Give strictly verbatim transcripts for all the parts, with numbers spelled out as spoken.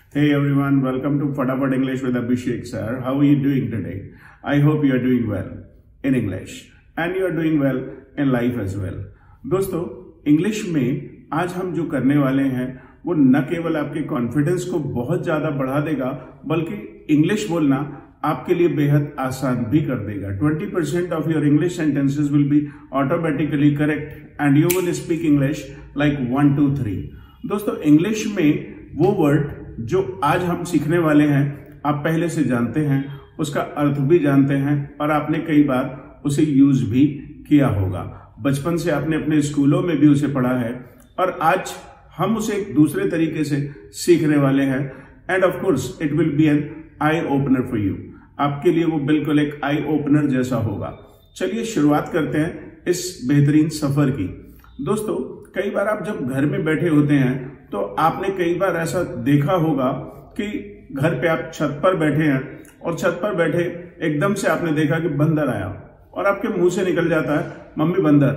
Hey everyone, welcome to Fatapat English with Abhishek sir. How are you doing today? I hope you are doing well in English and you are doing well in life as well. दोस्तों, English में आज हम जो करने वाले हैं वो न केवल आपके कॉन्फिडेंस को बहुत ज्यादा बढ़ा देगा बल्कि इंग्लिश बोलना आपके लिए बेहद आसान भी कर देगा. Twenty percent of your English sentences will be automatically correct and you will speak English like one two three. दोस्तों, इंग्लिश में वो वर्ड जो आज हम सीखने वाले हैं आप पहले से जानते हैं, उसका अर्थ भी जानते हैं और आपने कई बार उसे यूज भी किया होगा. बचपन से आपने अपने स्कूलों में भी उसे पढ़ा है और आज हम उसे एक दूसरे तरीके से सीखने वाले हैं. And of course it will be an eye opener for you. आपके लिए वो बिल्कुल एक आई ओपनर जैसा होगा. चलिए शुरुआत करते हैं इस बेहतरीन सफर की. दोस्तों, कई बार आप जब घर में बैठे होते हैं तो आपने कई बार ऐसा देखा होगा कि घर पे आप छत पर बैठे हैं और छत पर बैठे एकदम से आपने देखा कि बंदर आया और आपके मुंह से निकल जाता है मम्मी बंदर.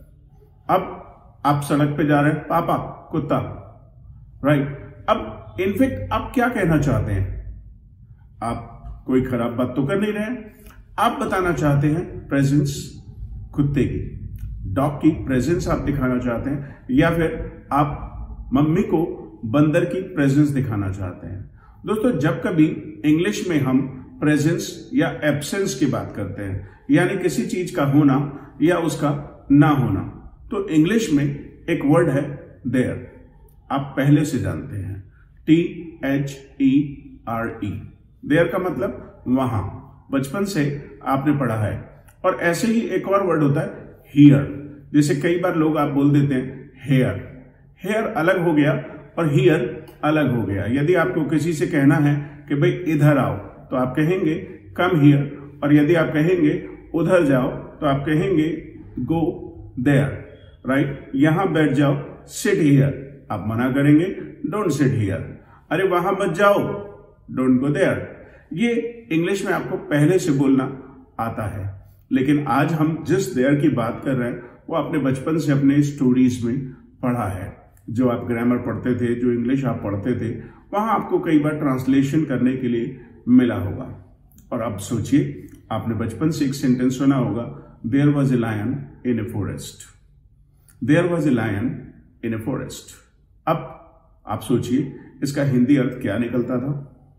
अब आप सड़क पे जा रहे हैं पापा कुत्ता. राइट. अब इनफेक्ट आप क्या कहना चाहते हैं? आप कोई खराब बात तो कर नहीं रहे हैं. आप बताना चाहते हैं प्रेजेंस कुत्ते की, डॉग की प्रेजेंस आप दिखाना चाहते हैं या फिर आप मम्मी को बंदर की प्रेजेंस दिखाना चाहते हैं. दोस्तों, जब कभी इंग्लिश में हम प्रेजेंस या एब्सेंस की बात करते हैं यानी किसी चीज का होना या उसका ना होना, तो इंग्लिश में एक वर्ड है देयर. आप पहले से जानते हैं, T H E R E. There का मतलब वहां, बचपन से आपने पढ़ा है. और ऐसे ही एक और वर्ड होता है हियर. जैसे कई बार लोग आप बोल देते हैं हेयर. हेयर अलग हो गया और हियर अलग हो गया. यदि आपको किसी से कहना है कि भाई इधर आओ तो आप कहेंगे कम हियर, और यदि आप कहेंगे उधर जाओ तो आप कहेंगे गो देयर. राइट. यहां बैठ जाओ सिट हियर. आप मना करेंगे डोंट सिट हियर. अरे वहां मत जाओ डोंट गो देयर. ये इंग्लिश में आपको पहले से बोलना आता है. लेकिन आज हम जिस देयर की बात कर रहे हैं वो आपने बचपन से अपने स्टोरीज में पढ़ा है. जो आप ग्रामर पढ़ते थे, जो इंग्लिश आप पढ़ते थे, वहां आपको कई बार ट्रांसलेशन करने के लिए मिला होगा. और अब सोचिए, आपने बचपन से एक सेंटेंस सुना होगा, there was a lion in a forest. There was a lion in a forest. अब आप सोचिए इसका हिंदी अर्थ क्या निकलता था?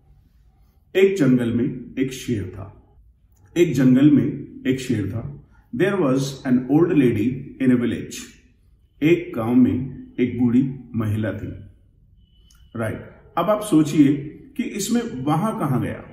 एक जंगल में एक शेर था. एक जंगल में एक शेर था. There was an old lady in a village. एक गांव में एक बूढ़ी महिला थी. राइट. अब आप सोचिए कि इसमें वहां कहां गया?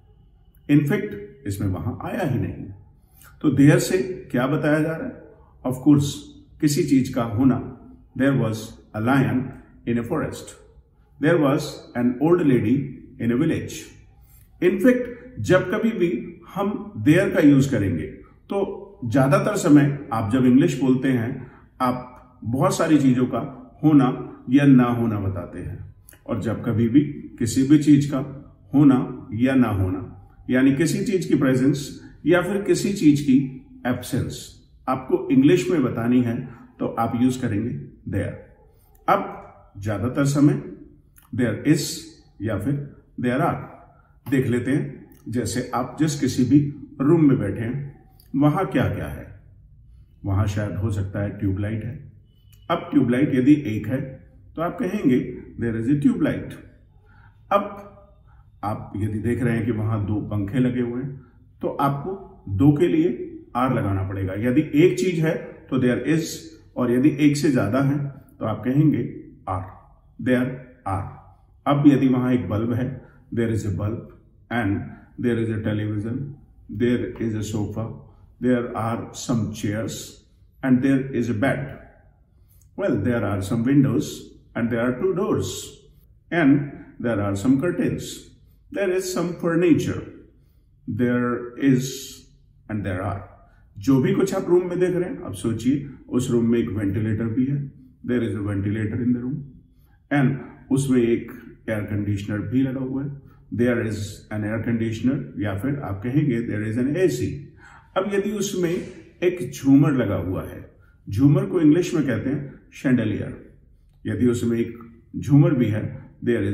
इनफैक्ट इसमें वहां आया ही नहीं. तो देयर से क्या बताया जा रहा है? ऑफ कोर्स किसी चीज का होना. There was a lion in a forest. There was an old lady in a village. In fact जब कभी भी हम देयर का यूज करेंगे तो ज्यादातर समय आप जब इंग्लिश बोलते हैं आप बहुत सारी चीजों का होना या ना होना बताते हैं. और जब कभी भी किसी भी चीज का होना या ना होना यानी किसी चीज की प्रेजेंस या फिर किसी चीज की एब्सेंस आपको इंग्लिश में बतानी है तो आप यूज करेंगे देयर. अब ज्यादातर समय देयर इज या फिर देयर आर. देख लेते हैं, जैसे आप जिस किसी भी रूम में बैठे हैं वहां क्या क्या है. वहां शायद हो सकता है ट्यूबलाइट है. अब ट्यूबलाइट यदि एक है तो आप कहेंगे देयर इज ए ट्यूबलाइट. अब आप यदि देख रहे हैं कि वहां दो पंखे लगे हुए हैं तो आपको दो के लिए आर लगाना पड़ेगा. यदि एक चीज है तो देयर इज, और यदि एक से ज्यादा है तो आप कहेंगे आर. There are. अब यदि वहां एक बल्ब है, there is a bulb and there is a television, there is a sofa, there are some chairs and there is a bed. Well, there are some windows and there are two doors and there are some curtains. There is some furniture. There is and there are. जो भी कुछ आप room में देख रहे हैं, अब सोचिए उस रूम में एक वेंटिलेटर भी है. There is a ventilator in the room and उसमें एक एयर कंडीशनर भी लगा हुआ है. There is an air conditioner या फिर आप कहेंगे there is an A C. अब यदि उसमें एक झूमर लगा हुआ है, झूमर को इंग्लिश में कहते हैं शैंडलियर. यदि उसमें एक झूमर भी है, there is a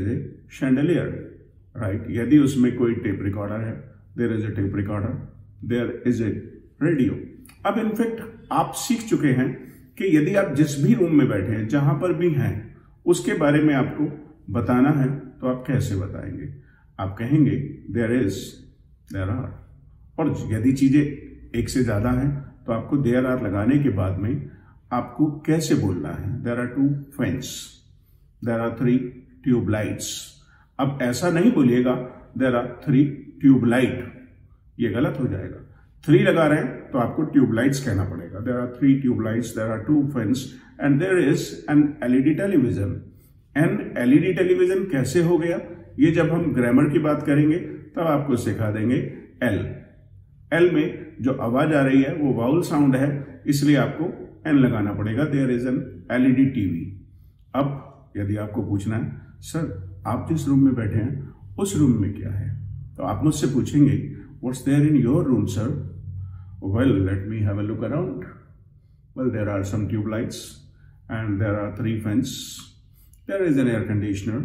chandelier, right? यदि उसमें कोई टेप रिकॉर्डर है, there is a tape recorder, there is a radio. अब इनफैक्ट आप सीख चुके हैं कि यदि आप जिस भी रूम में बैठे हैं, जहां पर भी हैं, उसके बारे में आपको बताना है तो आप कैसे बताएंगे? आप कहेंगे there is, there are. और यदि चीजें एक से ज्यादा हैं तो आपको there are लगाने के बाद में आपको कैसे बोलना है? There are two fans, there are three tube lights. अब ऐसा नहीं बोलिएगा there are three tube light, ये गलत हो जाएगा. थ्री लगा रहे हैं तो आपको ट्यूब लाइट्स कहना पड़ेगा. There are three tube lights, there are two fans and there is an LED television. An LED television कैसे हो गया? ये जब हम ग्रामर की बात करेंगे तब आपको सिखा देंगे. एल एल में जो आवाज आ रही है वो वाउल साउंड है, इसलिए आपको एन लगाना पड़ेगा. There is an LED TV. अब यदि आपको पूछना है सर आप जिस रूम में बैठे हैं उस रूम में क्या है, तो आप मुझसे पूछेंगे what's there in your room sir? Well, let me have a look around. Well, there are some tube lights and there are three fans. There is an air conditioner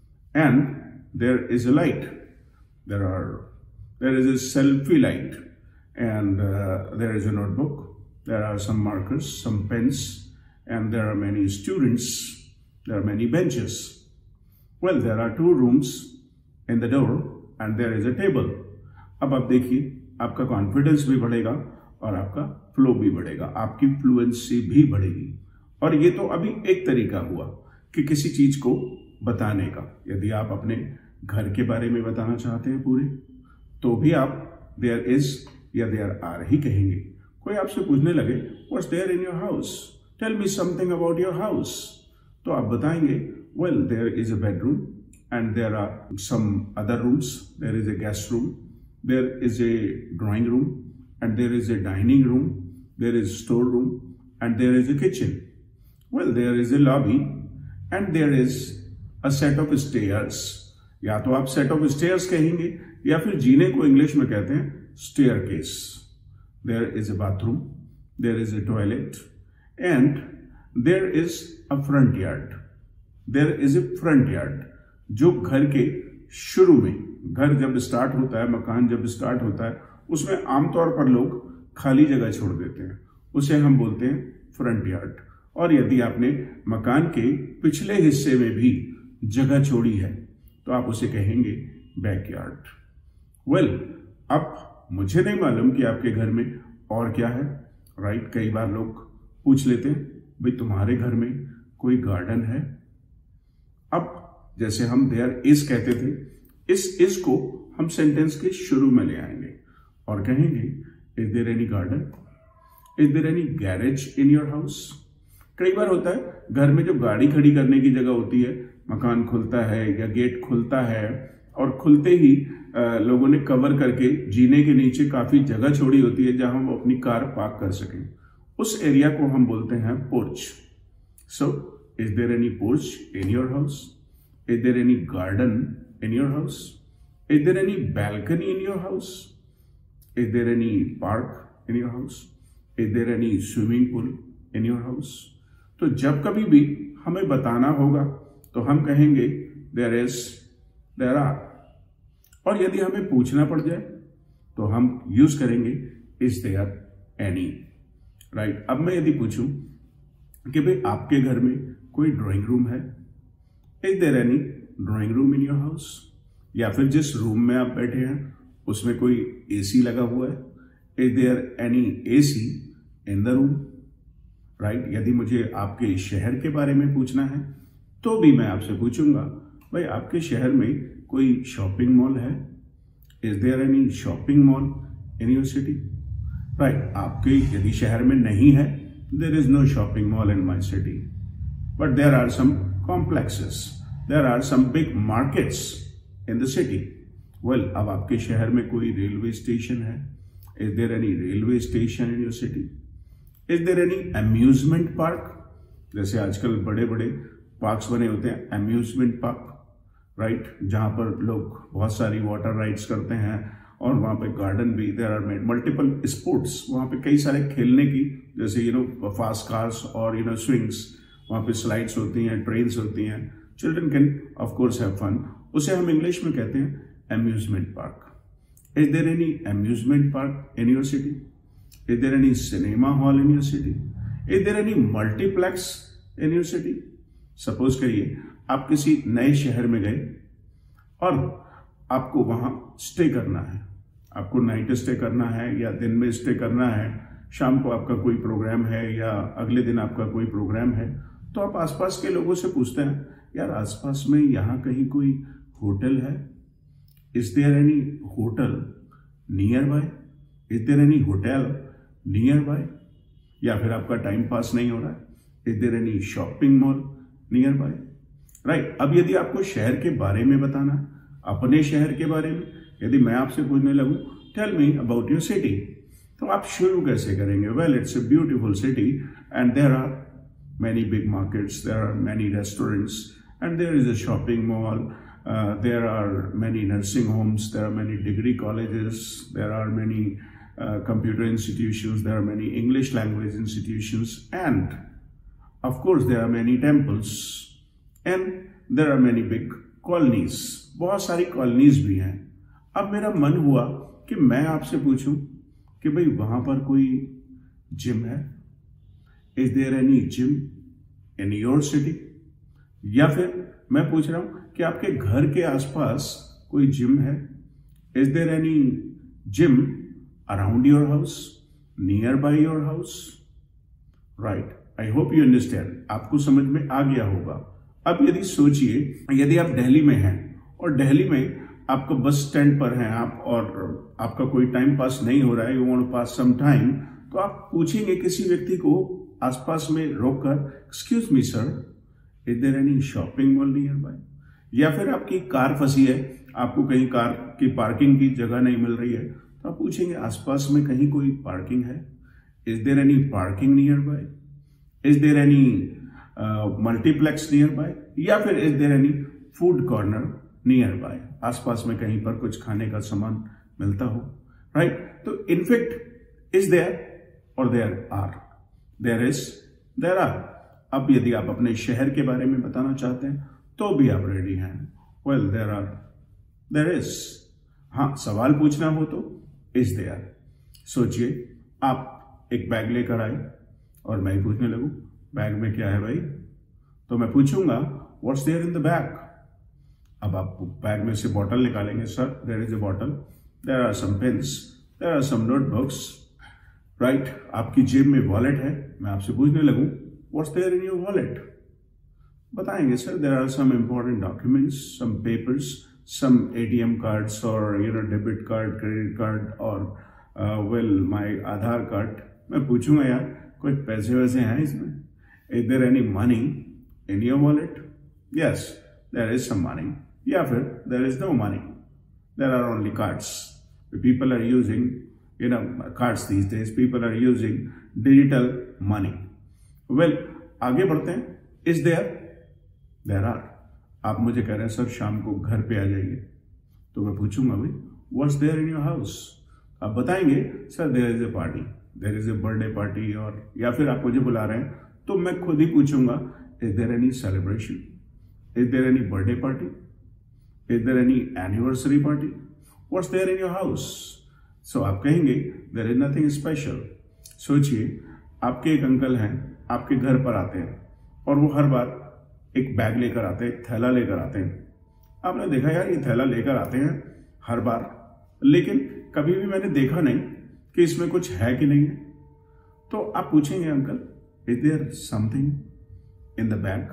and there is a light. There are, there is a selfie light and uh, there is a notebook. There are some markers, some pens, and there are many students. There are many benches. Well, there are two rooms in the door and there is a table. अब आप देखिए आपका confidence भी बढ़ेगा और आपका flow भी बढ़ेगा, आपकी फ्लुएंसी भी बढ़ेगी. और ये तो अभी एक तरीका हुआ कि किसी चीज को बताने का. यदि आप अपने घर के बारे में बताना चाहते हैं पूरे, तो भी आप देयर इज या देयर आर ही कहेंगे. कोई आपसे पूछने लगे what's there in your house, tell me something about your house, तो आप बताएंगे well there is a bedroom and there are some other rooms, there is a guest room, there is a drawing room and there is a dining room, there is store room and there is a kitchen. Well, there is a lobby and there is a set of stairs. या तो आप set of stairs कहेंगे या फिर जीने को English में कहते हैं staircase. There is a bathroom, there is a toilet and there is a front yard. There is a front yard. जो घर के शुरू में, घर जब स्टार्ट होता है, मकान जब स्टार्ट होता है, उसमें आमतौर पर लोग खाली जगह छोड़ देते हैं, उसे हम बोलते हैं फ्रंट यार्ड. और यदि आपने मकान के पिछले हिस्से में भी जगह छोड़ी है तो आप उसे कहेंगे बैक यार्ड. वेल, अब मुझे नहीं मालूम कि आपके घर में और क्या है, राइट? कई बार लोग पूछ लेते हैं भाई तुम्हारे घर में कोई गार्डन है? अब जैसे हम देयर इज कहते थे, इस इस को हम सेंटेंस के शुरू में ले आएंगे और कहेंगे is there any garden, is there any garage in your house. कई बार होता है घर में जो गाड़ी खड़ी करने की जगह होती है, मकान खुलता है या गेट खुलता है और खुलते ही आ, लोगों ने कवर करके जीने के नीचे काफी जगह छोड़ी होती है जहां वो अपनी कार पार्क कर सकें. उस एरिया को हम बोलते हैं porch. So is there any porch in your house? Is there any garden in your house? Is there any balcony in your house? Is there any park in your house? Is there any swimming pool in your house? तो जब कभी भी हमें बताना होगा तो हम कहेंगे there is, there are. और यदि हमें पूछना पड़ जाए तो हम यूज करेंगे is there any, राइट? अब मैं यदि पूछूं कि भाई आपके घर में कोई ड्राइंग रूम है, is there any drawing room in your house? या फिर जिस रूम में आप बैठे हैं उसमें कोई एसी लगा हुआ है, is there any AC in the room, right? यदि मुझे आपके शहर के बारे में पूछना है तो भी मैं आपसे पूछूंगा भाई आपके शहर में कोई शॉपिंग मॉल है? Is there any shopping mall in your city, right? आपके यदि शहर में नहीं है, there is no shopping mall in my city, but there are some complexes, there are some big markets in the city. Well, अब आपके शहर में कोई रेलवे स्टेशन है? Is there any railway station in your city? Is there any amusement park? जैसे आजकल बड़े बड़े पार्क्स बने होते हैं, amusement park, राइट? जहां पर लोग बहुत सारी वाटर राइड्स करते हैं और वहां पे गार्डन भी, there are made multiple sports, वहां पे कई सारे खेलने की, जैसे यू नो फास्ट कार्स और यू नो स्विंग्स, वहां पे स्लाइड्स होती हैं, ट्रेन्स होती हैं. Children can of course have fun उसे हम इंग्लिश में कहते हैं amusement park. Is there any amusement park in your city? Is there any cinema hall in your city? Is there any multiplex in your city? Suppose करिए आप किसी नए शहर में गए और आपको वहां स्टे करना है, आपको नाइट स्टे करना है या दिन में स्टे करना है, शाम को आपका कोई प्रोग्राम है या अगले दिन आपका कोई प्रोग्राम है, तो आप आसपास के लोगों से पूछते हैं यार आसपास में यहाँ कहीं कोई होटल है? Is there any hotel nearby? Is there any hotel nearby? या फिर आपका टाइम पास नहीं हो रहा है, is there any shopping mall nearby? Right. अब यदि आपको शहर के बारे में बताना, अपने शहर के बारे में, यदि मैं आपसे पूछने लगूं tell me about your city, तो आप शुरू कैसे करेंगे? Well, it's a beautiful city and there are many big markets, there are many restaurants, and there is a shopping mall, uh, there are many nursing homes, there are many degree colleges, there are many uh, computer institutions, there are many English language institutions, and of course there are many temples, and there are many big colonies. बहुत सारी colonies भी हैं। अब मेरा मन हुआ कि मैं आपसे पूछूं कि भाई वहां पर कोई जिम है? Is there any gym in your city? या फिर मैं पूछ रहा हूं कि आपके घर के आसपास कोई जिम है? Is there any gym around your house, nearby your house? Right. I hope you understand. आपको समझ में आ गया होगा। अब यदि सोचिए, यदि आप दिल्ली में हैं और दिल्ली में आपका बस स्टैंड पर हैं आप और आपका कोई टाइम पास नहीं हो रहा है, you want to pass some time, तो आप पूछेंगे किसी व्यक्ति को आसपास में रोककर, excuse me sir, is there any shopping mall nearby? या फिर आपकी कार फंसी है, आपको कहीं कार की पार्किंग की जगह नहीं मिल रही है, तो आप पूछेंगे आसपास में कहीं कोई पार्किंग है? Is there any parking nearby? Is there any multiplex nearby? या फिर is there any food corner nearby? आसपास में कहीं पर कुछ खाने का सामान मिलता हो, राइट? तो इनफैक्ट इज देयर और there are, there is, there are. अब यदि आप अपने शहर के बारे में बताना चाहते हैं तो भी आप रेडी हैं। Well, there are, there is. हाँ, सवाल पूछना हो तो इज देयर। सोचिए आप एक बैग लेकर आए और मैं पूछने लगूं बैग में क्या है भाई, तो मैं पूछूंगा what's there in the bag. अब आप बैग में से बॉटल निकालेंगे, sir there is a bottle, there are some pens, there are some notebooks, right. आपकी जेब में वॉलेट है, मैं आपसे पूछने लगूं what's there in your wallet, बताएंगे sir there are some important documents, some papers, some ATM cards और you know debit card, credit card और वेल माय आधार कार्ड। मैं पूछूंगा यार कुछ पैसे वैसे हैं इसमें? Is there any money in your wallet? Yes, there is some money. या फिर there is no money, there are only cards. People are using you know cards these days, people are using digital money. Well, आगे बढ़ते हैं। is there, there are। आप मुझे कह रहे हैं सर शाम को घर पे आ जाइए, तो मैं पूछूंगा भाई what's there in your house? आप बताएंगे sir there is a party, there is a birthday party, और या फिर आप मुझे बुला रहे हैं तो मैं खुद ही पूछूंगा is there any celebration, is there any birthday party, is there any anniversary party, what's there in your house? So so, आप कहेंगे देयर इज नथिंग स्पेशल। सोचिए आपके एक अंकल हैं, आपके घर पर आते हैं और वो हर बार एक बैग लेकर आते हैं, एक थैला लेकर आते हैं। आपने देखा यार ये थैला लेकर आते हैं हर बार, लेकिन कभी भी मैंने देखा नहीं कि इसमें कुछ है कि नहीं है। तो आप पूछेंगे uncle is there something in the bag,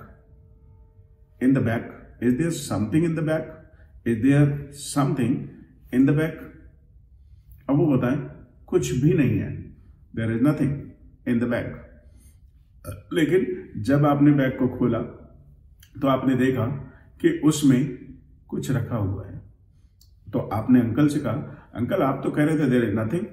in the bag, is there something in the bag, is there something in the bag? अब वो बताएं कुछ भी नहीं है, there is nothing in the bag. लेकिन जब आपने बैग को खोला तो आपने देखा कि उसमें कुछ रखा हुआ है। तो आपने अंकल से कहा अंकल आप तो कह रहे थे देयर इज नथिंग,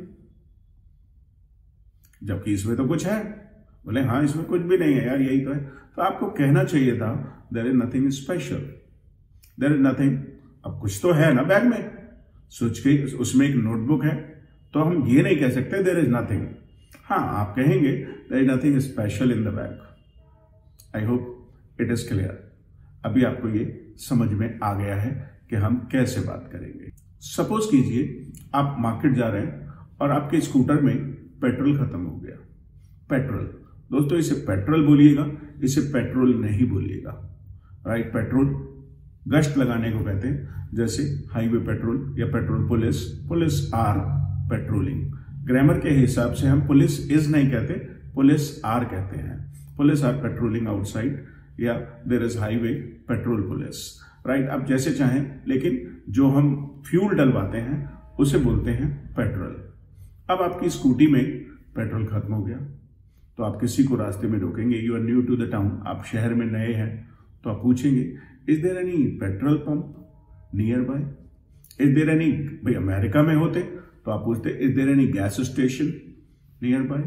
जबकि इसमें तो कुछ है। बोले हाँ इसमें कुछ भी नहीं है यार, यही तो है। तो आपको कहना चाहिए था there is nothing special, there is nothing. अब कुछ तो है ना बैग में, सोच के उसमें एक नोटबुक है, तो हम ये नहीं कह सकते देयर इज नथिंग। हाँ आप कहेंगे there is nothing special in the bag. I hope it is clear. अभी आपको ये समझ में आ गया है कि हम कैसे बात करेंगे। सपोज कीजिए आप मार्केट जा रहे हैं और आपके स्कूटर में पेट्रोल खत्म हो गया। पेट्रोल, दोस्तों इसे पेट्रोल बोलिएगा, इसे पेट्रोल नहीं बोलिएगा, राइट। पेट्रोल गश्त लगाने को कहते हैं, जैसे हाईवे पेट्रोल या patrol police. Police are patrolling. Grammar के हिसाब से हम पुलिस इज नहीं कहते, पुलिस आर कहते हैं। पुलिस आर पेट्रोलिंग आउटसाइड या there is highway patrol police, right. आप जैसे चाहें, लेकिन जो हम फ्यूल डलवाते हैं उसे बोलते हैं पेट्रोल। अब आपकी स्कूटी में पेट्रोल खत्म हो गया तो आप किसी को रास्ते में रोकेंगे। You are new to the town, आप शहर में नए हैं, तो आप पूछेंगे is there any petrol pump nearby. Is there any, भाई अमेरिका में होते तो आप पूछते is there any gas station nearby.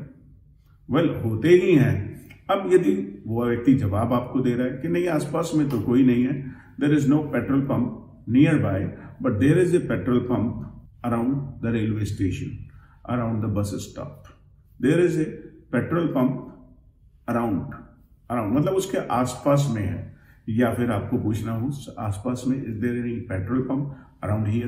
Well होते ही हैं। अब यदि वो व्यक्ति जवाब आपको दे रहा है कि नहीं आसपास में तो कोई नहीं है, there is no petrol pump nearby, but there is a petrol pump around the railway station, around the bus stop, there is a petrol pump around, around मतलब उसके आसपास में है। या फिर आपको पूछना हो आसपास में is there any petrol pump around here,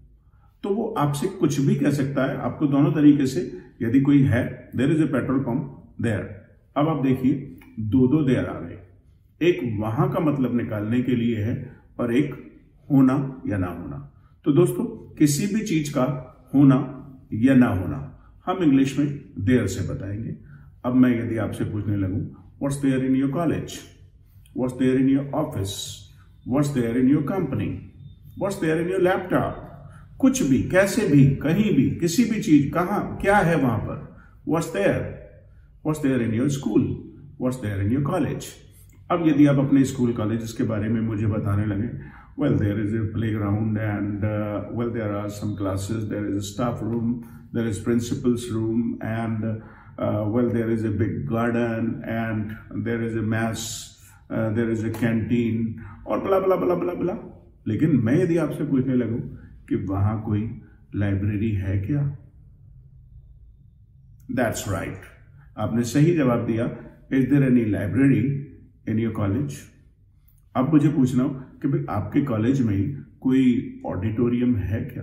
तो वो आपसे कुछ भी कह सकता है। आपको दोनों तरीके से, यदि कोई है there is a petrol pump there. अब आप देखिए दो दो देयर आ गए, एक वहां का मतलब निकालने के लिए है और एक होना या ना होना। तो दोस्तों किसी भी चीज का होना या ना होना हम इंग्लिश में देयर से बताएंगे। अब मैं यदि आपसे पूछने लगूं what's there in your college, what's there in your office, what's there in your company, what's there in your laptop, कुछ भी, कैसे भी, कहीं भी, किसी भी चीज, कहां क्या है वहां पर, what's there, what's there in your school, what's there in your college. अब यदि आप अपने स्कूल कॉलेजेस के बारे में मुझे बताने लगे, well there is a playground and uh, well there are some classes, there is a staff room, there is principal's room and uh, well there is a big garden and there is a mass, uh, there is a canteen और blah blah blah blah blah। लेकिन मैं यदि आपसे पूछने लगूं कि वहां कोई library है क्या, that's right, आपने सही जवाब दिया। is there any library in your college? अब मुझे पूछना हो कि भाई आपके कॉलेज में कोई ऑडिटोरियम है क्या,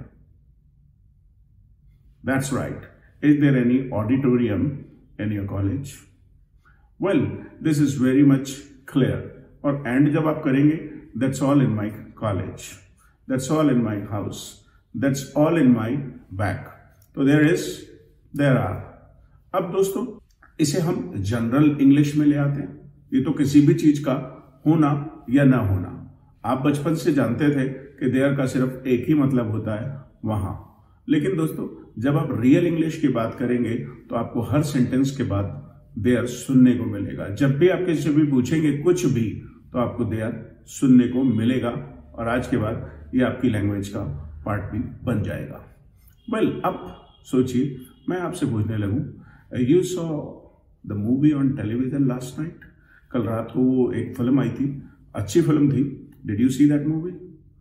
that's right, is there any auditorium in your college. Well this is very much clear. और एंड जब आप करेंगे that's all in my college, that's all in my house, that's all in my bag, तो there is, there are. अब दोस्तों इसे हम general English में ले आते हैं। ये तो किसी भी चीज का होना या ना होना। आप बचपन से जानते थे कि देयर का सिर्फ एक ही मतलब होता है वहां, लेकिन दोस्तों जब आप रियल इंग्लिश की बात करेंगे तो आपको हर सेंटेंस के बाद देयर सुनने को मिलेगा। जब भी आप किसी से भी पूछेंगे कुछ भी तो आपको देयर सुनने को मिलेगा और आज के बाद ये आपकी लैंग्वेज का पार्ट भी बन जाएगा। वेल well, अब सोचिए मैं आपसे पूछने लगूं, you saw the movie on television last night, कल रात को वो एक फिल्म आई थी, अच्छी फिल्म थी, did you see that movie?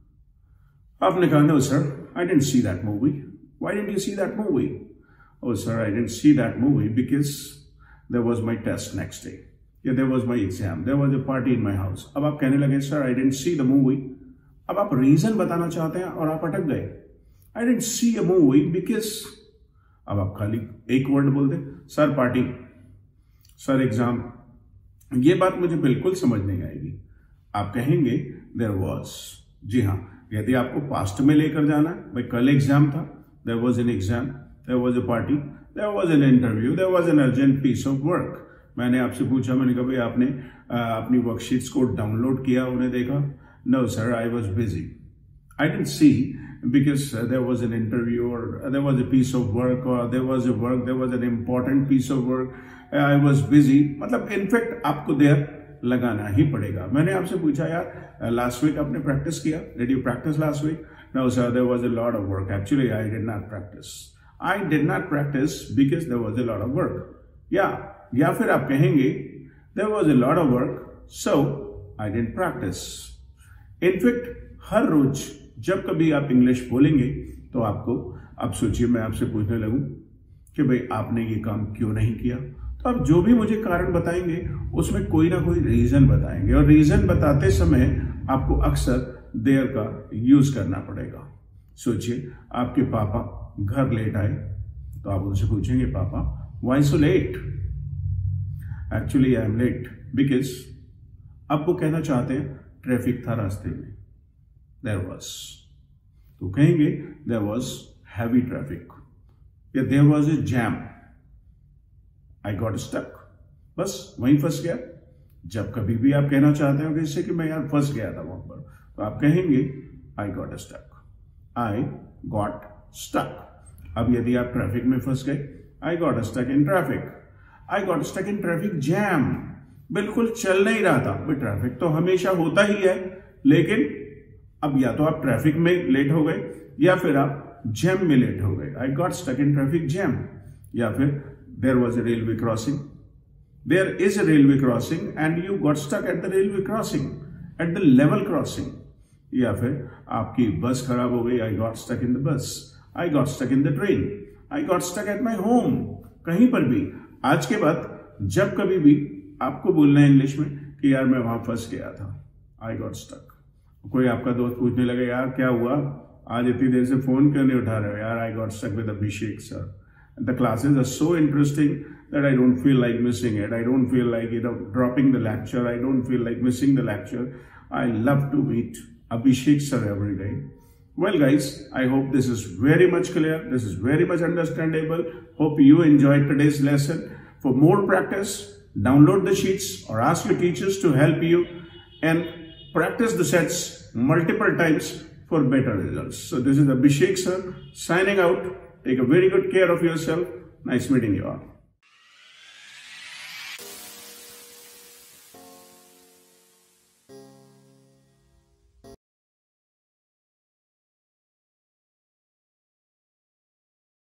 आपने कहा no sir I didn't see that movie. Why didn't you see that movie? Oh sir I didn't see that movie because there was my test next day, या there was my exam, there was a party in my house. अब आप कहने लगे sir I didn't see the movie. अब आप reason बताना चाहते हैं और आप अटक गए, I didn't see a movie because, अब आप खाली एक वर्ड बोल दें, सर पार्टी, सर एग्जाम। ये बात मुझे बिल्कुल समझ नहीं आएगी। आप कहेंगे देयर वाज। जी हाँ, यदि आपको पास्ट में लेकर जाना है, भाई कल एग्जाम था, there was an exam, there was a party, there was an interview, there was an urgent piece of work. मैंने आपसे पूछा, मैंने कहा भाई आपने आ, अपनी वर्कशीट्स को डाउनलोड किया, उन्हें देखा? No sir I was busy. I didn't see because uh, there was an interview or uh, there was a piece of work or there was a work, there was an important piece of work, uh, I was busy। मतलब in fact आपको there लगाना ही पड़ेगा। मैंने आपसे पूछा यार last week आपने प्रैक्टिस किया, did you practice last week? No sir there was a lot of work, actually I did not practice, I did not practice because there was a lot of work. या या फिर आप कहेंगे there was a lot of work so I didn't practice. In fact हर रोज जब कभी आप इंग्लिश बोलेंगे तो आपको, अब सोचिए मैं आपसे पूछने लगूं कि भाई आपने ये काम क्यों नहीं किया, तो आप जो भी मुझे कारण बताएंगे उसमें कोई ना कोई रीजन बताएंगे और रीजन बताते समय आपको अक्सर देयर का यूज करना पड़ेगा। सोचिए आपके पापा घर लेट आए तो आप उनसे पूछेंगे, papa why so late? Actually I am late because आप वो कहना चाहते हैं ट्रैफिक था रास्ते में, देयर वाज, तो कहेंगे देयर वाज हैवी ट्रैफिक या there was a jam, I got stuck, बस वहीं फंस गया। जब कभी भी आप कहना चाहते हो किसी कि मैं यार फंस गया था वहां पर, तो आप कहेंगे I got stuck, I got stuck. अब यदि आप ट्रैफिक में फंस गए, I got stuck in traffic, I got stuck in traffic jam, बिल्कुल चल नहीं रहा था। भाई ट्रैफिक तो हमेशा होता ही है, लेकिन अब या तो आप ट्रैफिक में लेट हो गए या फिर आप जैम में लेट हो गए, I got stuck in traffic jam. या फिर there was a railway crossing, there is a railway crossing and you got stuck at the railway crossing, at the level crossing। या फिर आपकी बस खराब हो गई, I got stuck in the bus, I got stuck in the train, I got stuck at my home। कहीं पर भी आज के बाद जब कभी भी आपको बोलना है इंग्लिश में कि यार मैं वहां फंस गया था, I got stuck। कोई आपका दोस्त पूछने लगे यार क्या हुआ, आज इतनी देर से फोन क्यों नहीं उठा रहे हो? यार I got stuck with Abhishek sir, the classes are so interesting that I don't feel like missing it. I don't feel like, you know, dropping the lecture. I don't feel like missing the lecture. I love to meet Abhishek sir every day. Well guys, I hope this is very much clear. This is very much understandable. Hope you enjoyed today's lesson. For more practice, download the sheets or ask your teachers to help you and practice the sets multiple times for better results. So this is Abhishek sir signing out. Take a very good care of yourself. Nice meeting you all.